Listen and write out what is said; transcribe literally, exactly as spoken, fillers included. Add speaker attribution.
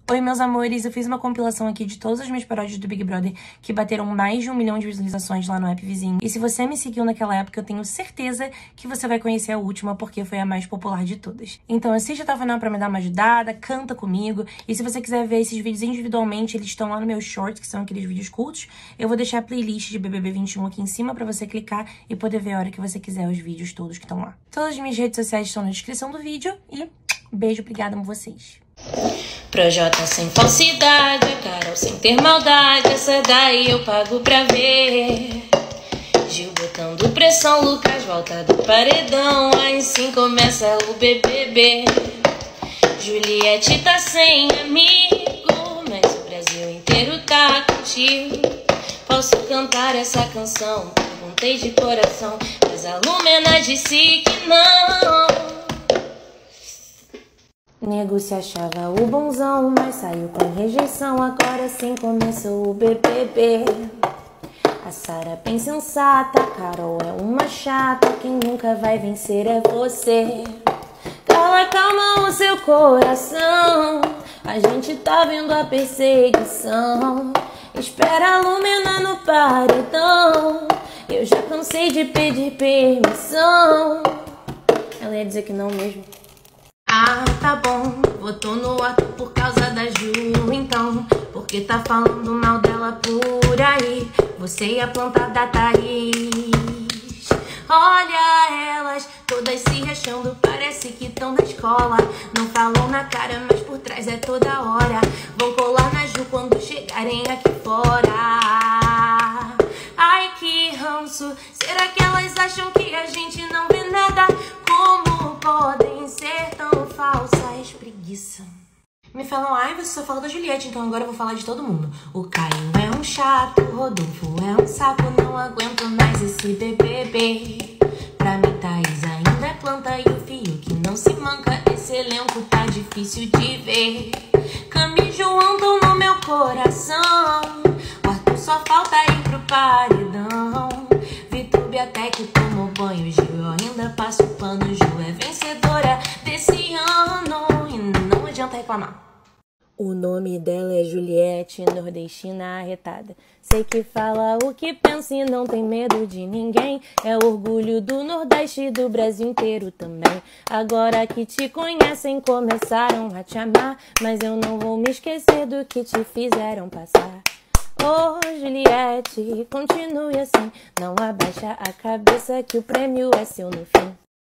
Speaker 1: Oi, meus amores, eu fiz uma compilação aqui de todas as minhas paródias do Big Brother que bateram mais de um milhão de visualizações lá no app vizinho. E se você me seguiu naquela época, eu tenho certeza que você vai conhecer a última, porque foi a mais popular de todas. Então assiste até o final pra me dar uma ajudada, canta comigo. E se você quiser ver esses vídeos individualmente, eles estão lá no meu short, que são aqueles vídeos curtos. Eu vou deixar a playlist de B B B vinte e um aqui em cima pra você clicar e poder ver a hora que você quiser os vídeos todos que estão lá. Todas as minhas redes sociais estão na descrição do vídeo e beijo, obrigada a vocês.
Speaker 2: Projota sem falsidade, a Carol sem ter maldade, essa daí eu pago pra ver. Gil botando pressão, Lucas volta do paredão, aí sim começa o B B B. Juliette tá sem amigo, mas o Brasil inteiro tá contigo. Posso cantar essa canção, perguntei de coração, mas a Lumena disse que não.
Speaker 1: Nego se achava o bonzão, mas saiu com rejeição. Agora sim começou o B B B. A Sara bem sensata, a Carol é uma chata. Quem nunca vai vencer é você. Cala, calma o seu coração, a gente tá vendo a perseguição. Espera a Lumena no paredão, eu já cansei de pedir permissão. Ela ia dizer que não mesmo. Ah, tá bom, votou no Arthur por causa da Ju, então, porque tá falando mal dela por aí, você e a planta da Thaís. Olha elas, todas se achando, parece que tão na escola. Não falam na cara, mas por trás é toda hora. Vão colar na Ju quando chegarem aqui fora. Ai, que ranço, será que elas acham que a gente não vê nada? Como podem ser tão falsas? Preguiça. Me falam, ai, você só fala da Juliette, então agora eu vou falar de todo mundo. O Caio é um chato, o Rodolfo é um saco, não aguento mais esse B B B. Pra mim, Thaís ainda é planta e o Fiuk não se manca. Esse elenco tá difícil de ver. Cami e João tão no meu coração. O Arthur só falta ir pro paredão. Vitube até que tomou banho, Gil ainda passa o pano. Ju é vencedora desse ano e não adianta reclamar. O nome dela é Juliette, nordestina arretada. Sei que fala o que pensa e não tem medo de ninguém. É orgulho do Nordeste e do Brasil inteiro também. Agora que te conhecem, começaram a te amar, mas eu não vou me esquecer do que te fizeram passar. Oh, Juliette, continue assim, não abaixa a cabeça que o prêmio é seu no fim.